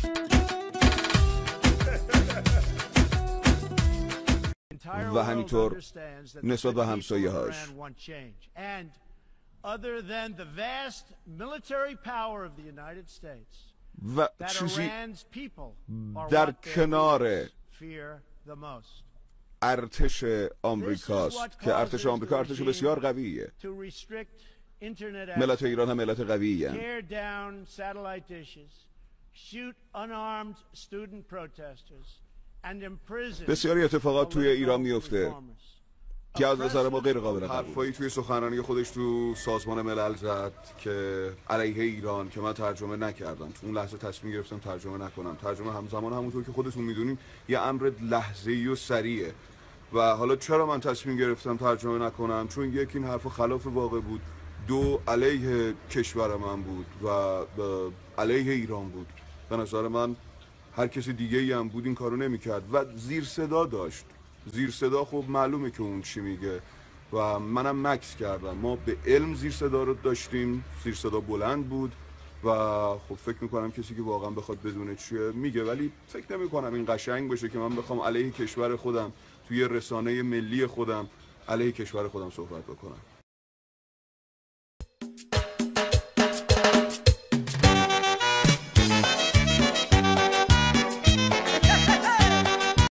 و همینطور نسبت به همسایه‌هاش. و چیزی در کنار ارتش آمریکاست که ارتش آمریکا ارتش بسیار قویه. ملت ایران هم ملت قویه. بسیاری اتفاقات توی ایران میفته که از نظر ما غیر قابل قبول. حرفایی توی سخنرانی خودش تو سازمان ملل زد که علیه ایران که من ترجمه نکردم. تو اون لحظه تصمیم گرفتم ترجمه نکنم. ترجمه همزمان همونطور که خودتون میدونین یه امر لحظه‌ای و سریعه. و حالا چرا من تصمیم گرفتم ترجمه نکنم؟ چون یک این حرف خلاف واقع بود، دو علیه کشور من بود و علیه ایران بود. به نظر من هر کسی دیگه ای هم بود این کارو نمی‌کرد و زیر صدا داشت. زیر صدا خب معلومه که اون چی میگه و منم مکس کردم. ما به علم زیر صدا رو داشتیم، زیر صدا بلند بود و خب فکر میکنم کسی که واقعا بخواد بدونه چیه میگه، ولی فکر نمیکنم این قشنگ باشه که من بخوام علیه کشور خودم توی رسانه ملی خودم علیه کشور خودم صحبت بکنم.